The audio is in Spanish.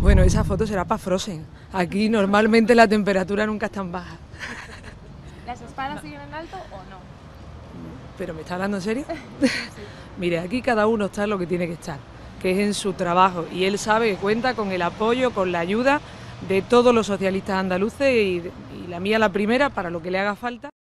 Bueno, esa foto será para Frozen. Aquí normalmente la temperatura nunca es tan baja. ¿Las espadas siguen en alto o no? ¿Pero me está hablando en serio? Mire, aquí cada uno está en lo que tiene que estar, que es en su trabajo, y él sabe que cuenta con el apoyo, con la ayuda de todos los socialistas andaluces y la mía la primera para lo que le haga falta.